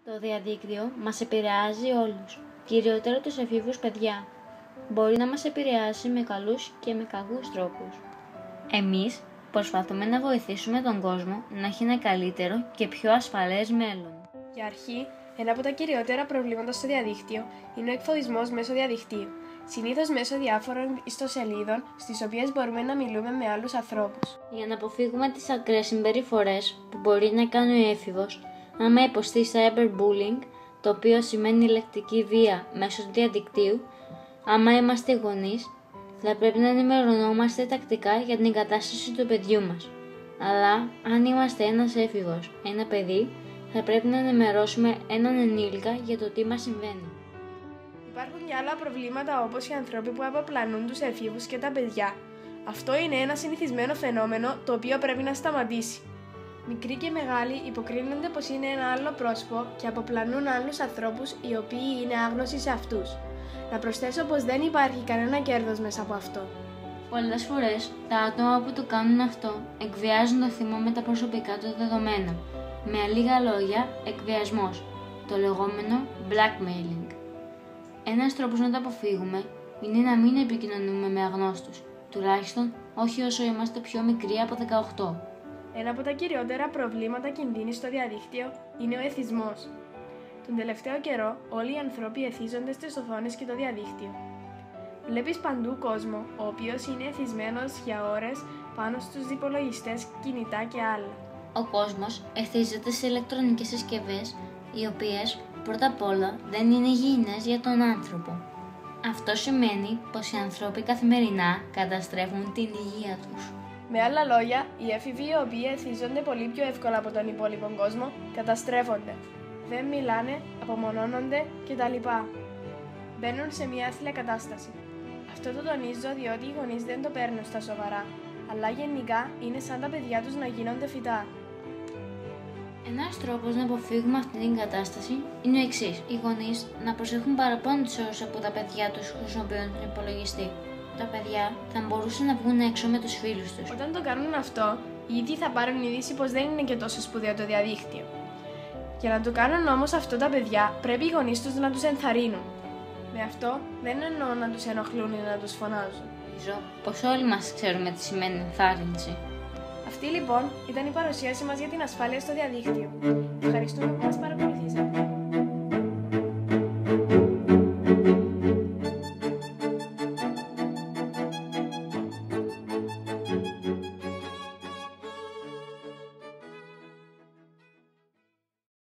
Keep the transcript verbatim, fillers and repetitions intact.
Το διαδίκτυο μας επηρεάζει όλους, κυριότερα τους εφήβους παιδιά. Μπορεί να μας επηρεάσει με καλούς και με κακούς τρόπους. Εμείς προσπαθούμε να βοηθήσουμε τον κόσμο να έχει ένα καλύτερο και πιο ασφαλές μέλλον. Για αρχή, ένα από τα κυριότερα προβλήματα στο διαδίκτυο είναι ο εκφοβισμός μέσω διαδικτύου, συνήθως μέσω διάφορων ιστοσελίδων στις οποίες μπορούμε να μιλούμε με άλλους ανθρώπους. Για να αποφύγουμε τις ακραίες συμπεριφορές που μπορεί να κάνει ο έφηβος, άμα υποστεί cyberbullying, το οποίο σημαίνει λεκτική βία μέσω του διαδικτύου, άμα είμαστε γονείς, θα πρέπει να ενημερωνόμαστε τακτικά για την κατάσταση του παιδιού μας. Αλλά αν είμαστε ένας έφηβος, ένα παιδί, θα πρέπει να ενημερώσουμε έναν ενήλικα για το τι μας συμβαίνει. Υπάρχουν και άλλα προβλήματα όπως οι άνθρωποι που αποπλανούν τους εφήβους και τα παιδιά. Αυτό είναι ένα συνηθισμένο φαινόμενο το οποίο πρέπει να σταματήσει. Μικροί και μεγάλοι υποκρίνονται πως είναι ένα άλλο πρόσωπο και αποπλανούν άλλους ανθρώπους οι οποίοι είναι άγνωστοι σε αυτούς. Να προσθέσω πως δεν υπάρχει κανένα κέρδος μέσα από αυτό. Πολλές φορές τα άτομα που το κάνουν αυτό εκβιάζουν το θύμα με τα προσωπικά του δεδομένα. Με λίγα λόγια, εκβιασμός, το λεγόμενο blackmailing. Ένας τρόπος να το αποφύγουμε είναι να μην επικοινωνούμε με αγνώστους, τουλάχιστον όχι όσο είμαστε πιο μικροί από δεκαοκτώ. Ένα από τα κυριότερα προβλήματα κινδύνου στο διαδίκτυο είναι ο εθισμός. Τον τελευταίο καιρό, όλοι οι άνθρωποι εθίζονται στις οθόνες και το διαδίκτυο. Βλέπεις παντού κόσμο, ο οποίος είναι εθισμένος για ώρες πάνω στους υπολογιστές, κινητά και άλλα. Ο κόσμος εθίζεται σε ηλεκτρονικές συσκευές, οι οποίες πρώτα απ' όλα δεν είναι υγιεινές για τον άνθρωπο. Αυτό σημαίνει πως οι άνθρωποι καθημερινά καταστρέφουν την υγεία τους. Με άλλα λόγια, οι έφηβοι οι οποίοι εθίζονται πολύ πιο εύκολα από τον υπόλοιπο κόσμο καταστρέφονται. Δεν μιλάνε, απομονώνονται κτλ. Μπαίνουν σε μια άθλια κατάσταση. Αυτό το τονίζω διότι οι γονείς δεν το παίρνουν στα σοβαρά, αλλά γενικά είναι σαν τα παιδιά τους να γίνονται φυτά. Ένας τρόπος να αποφύγουμε αυτή την κατάσταση είναι ο εξής: οι γονείς να προσέχουν παραπάνω τις ώρες που τα παιδιά τους χρησιμοποιούν τον υπολογιστή. Τα παιδιά θα μπορούσαν να βγουν έξω με τους φίλους τους. Όταν το κάνουν αυτό, οι ίδιοι θα πάρουν είδηση πως δεν είναι και τόσο σπουδαίο το διαδίκτυο. Για να το κάνουν όμως αυτό τα παιδιά, πρέπει οι γονείς τους να τους ενθαρρύνουν. Με αυτό δεν εννοώ να τους ενοχλούν ή να τους φωνάζουν. Νομίζω πως όλοι μας ξέρουμε τι σημαίνει ενθάρρυνση. Αυτή λοιπόν ήταν η παρουσίαση μας για την ασφάλεια στο διαδίκτυο. Ευχαριστούμε που μας παρακολουθήσατε.